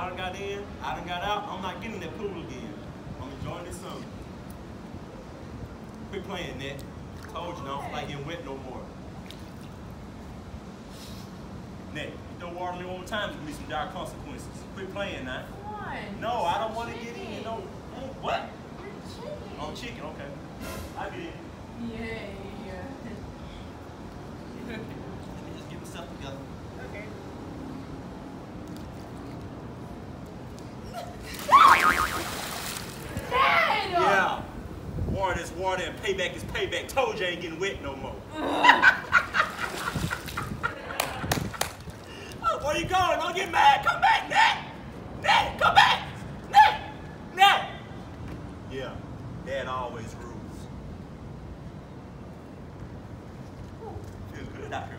done got in, I done got out. I'm not getting in that pool again. I'm enjoying this summer. Quit playing, Nette. Told you, I don't feel like getting wet no more. Nette, you throw water in one more time, it's gonna be some dire consequences. Quit playing now. Come on. No, I don't want to get in. No. What? You're chicken. Oh, chicken, okay. I get in. Yeah. Let me just get myself together. Okay. Dad! Yeah. Water is water and payback is payback. Told you I ain't getting wet no more. Oh, where you going? Don't get mad. Come back, Nette. Nette, come back. Nette. Nette. Yeah. Dad always rules. Feels good out here.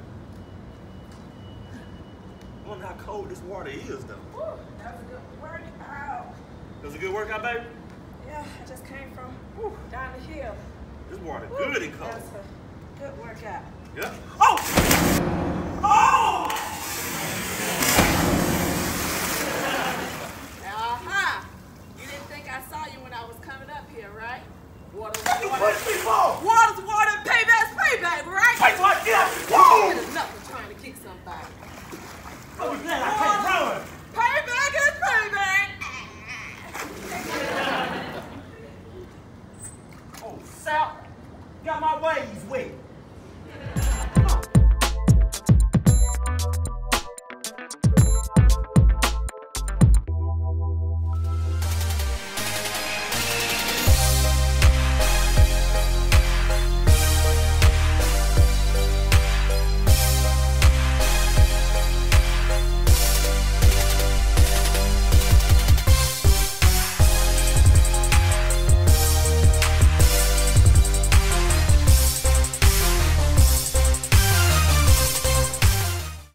I wonder how cold this water is, though. Whew, that was a good workout. It was a good workout, baby? Yeah, I just came from down the hill. This water good and cold. That's a good workout. Yeah. Oh! Oh!